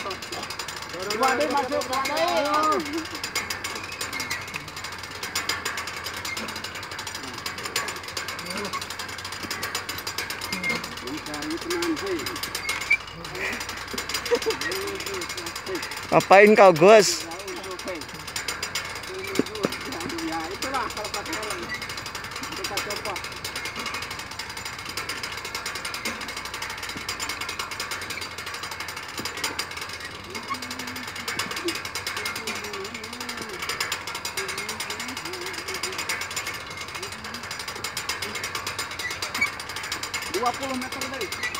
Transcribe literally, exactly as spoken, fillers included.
Waduh masuk, waduh. Ngapain kau, Gus? Ya itulah kalau pakai helm. Kita coba. dua puluh meter dari.